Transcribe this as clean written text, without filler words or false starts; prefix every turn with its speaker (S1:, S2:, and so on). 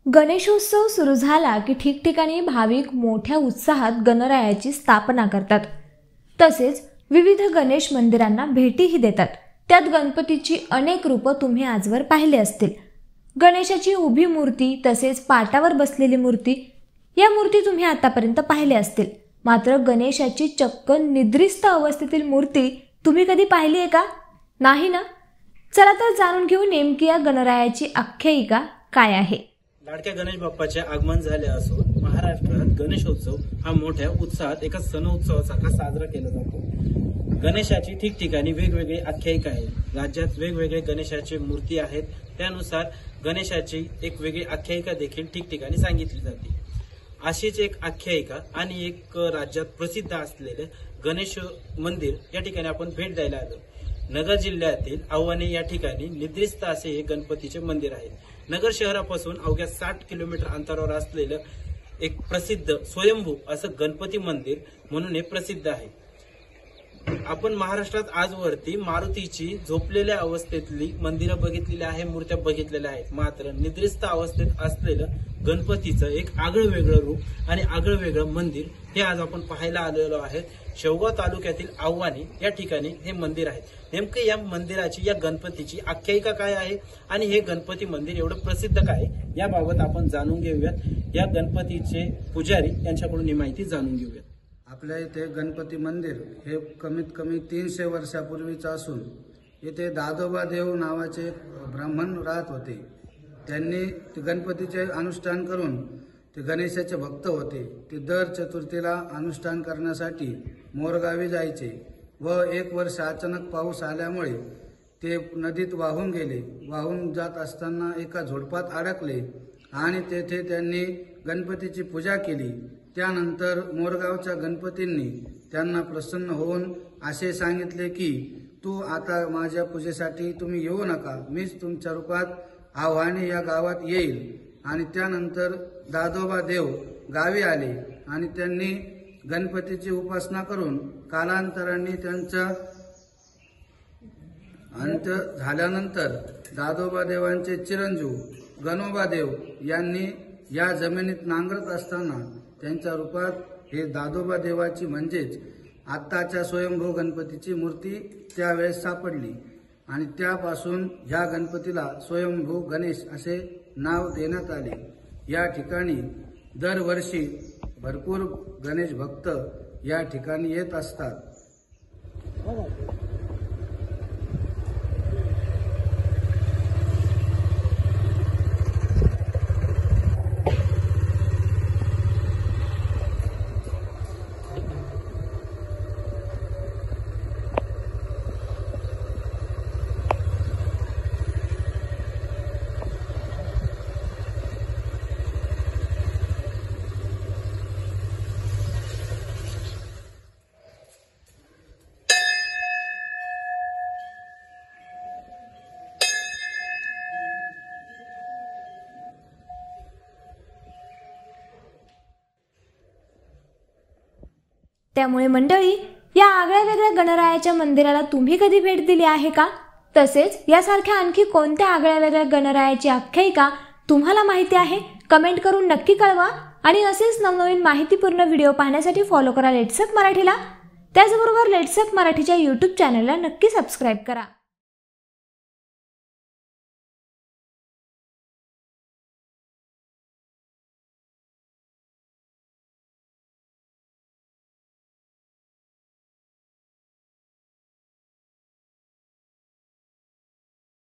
S1: गणेशोत्सव सुरू झाला की ठिकठिकाणी भाविक मोठ्या उत्साहात गणरायाची स्थापना करतात। तसेच विविध गणेश मंदिरांना भेटीही देतात। त्यात गणपतीची अनेक रूपं तुम्ही आजवर पाहिले असतील। गणेशाची उभी मूर्ती तसेच पाटावर बसलेली मूर्ती, या मूर्ती तुम्ही आतापर्यंत पाहिले असतील। मात्र गणेशाची चक्क निद्रिस्त अवस्थेतील मूर्ती तुम्ही कधी पाहिली आहे का? नाही ना? चला तर जाणून घेऊ नेमकी या गणरायाची आख्यायिका काय आहे।
S2: लाडक्या गणेश बाप्पाचे आगमन झाले असून महाराष्ट्रात गणेशोत्सव हा मोठ्या उत्साहात एका सण उत्सवासारखा साजरा केला जातो। गणेशाची ठिकठिकाणी वेगवेगळी आख्यायिका आहे। राज्यात वेगवेगळे गणेशाची मूर्ती आहेत, त्यानुसार गणेशाची एक वेगळी आख्यायिका देखील ठिकठिकाणी सांगितली जाते। अशीच एक आख्यायिका आणि एक राज्यात प्रसिद्ध असलेले गणेश मंदिर या ठिकाणी आपण भेट द्यायला आलो। नगर जिल्ह्यातील आव्हाणे या ठिकाणी निद्रिस्त असे हे गणपतीचे मंदिर आहे। नगर शहरापासून अवघ्या 60 किलोमीटर अंतरावर असलेलं एक प्रसिद्ध स्वयंभू असं गणपती मंदिर म्हणून हे प्रसिद्ध आहे। आपण महाराष्ट्रात आजवरती मारुतीची झोपलेल्या अवस्थेतली मंदिरं बघितलेली आहे, मूर्त्या बघितलेल्या आहेत। मात्र निद्रिस्त अवस्थेत असलेलं गणपतीचं एक आगळं वेगळं रूप आणि आगळं वेगळं मंदिर हे आज आपण पाहायला आलेलो आहे। शेवगाव तालुक्यातील आव्हाणे या ठिकाणी हे मंदिर आहे। नेमके या मंदिराची, या गणपतीची आख्यायिका काय आहे आणि हे गणपती मंदिर एवढं प्रसिद्ध काय याबाबत आपण जाणून घेऊयात। या गणपतीचे पुजारी यांच्याकडून ही माहिती जाणून घेऊयात।
S3: आपल्या इथे गणपती मंदिर हे कमीत कमी 300 वर्षापूर्वीचं असून इथे दादोबा देव नावाचे ब्राह्मण राहत होते। त्यांनी ते गणपतीचे अनुष्ठान करून ते गणेशाचे भक्त होते। ते दर चतुर्थीला अनुष्ठान करण्यासाठी मोरगावी जायचे व एक वर्ष अचानक पाऊस आल्यामुळे ते नदीत वाहून गेले। वाहून जात असताना एका झोडपात अडकले आणि तेथे त्यांनी गणपतीची पूजा केली। त्यानंतर मोरगावच्या गणपतींनी त्यांना प्रसन्न होऊन असे सांगितले की तू आता माझ्या पूजेसाठी तुम्ही येऊ नका, मीच तुमच्या रूपात आव्हाणे या गावात येईल। आणि त्यानंतर दादोबा देव गावी आले आणि त्यांनी गणपतीची उपासना करून कालांतराने त्यांचा अंत झाल्यानंतर दादोबा देवांचे चिरंजीव गणोबा देव यांनी या जमिनीत नांगरत असताना त्यांच्या रूपात हे दादोबा देवाची म्हणजेच आत्ताच्या स्वयंभू गणपतीची मूर्ती त्यावेळेस सापडली आणि त्यापासून ह्या गणपतीला स्वयंभू गणेश असे नाव देण्यात आले। या ठिकाणी दरवर्षी भरपूर गणेश भक्त या ठिकाणी येत असतात।
S1: त्यामुळे मंडळी, या आगळ्या वेगळ्या गणरायाच्या मंदिराला तुम्ही कधी भेट दिली आहे का? तसेच यासारख्या आणखी कोणत्या आगळ्या वेगळ्या गणरायाची आख्यायिका तुम्हाला माहिती आहे? कमेंट करून नक्की कळवा आणि असेच नवनवीन माहितीपूर्ण व्हिडिओ पाहण्यासाठी फॉलो करा लेट्सअप मराठीला। त्याचबरोबर लेट्सअप मराठीच्या YouTube चॅनलला नक्की सबस्क्राईब करा।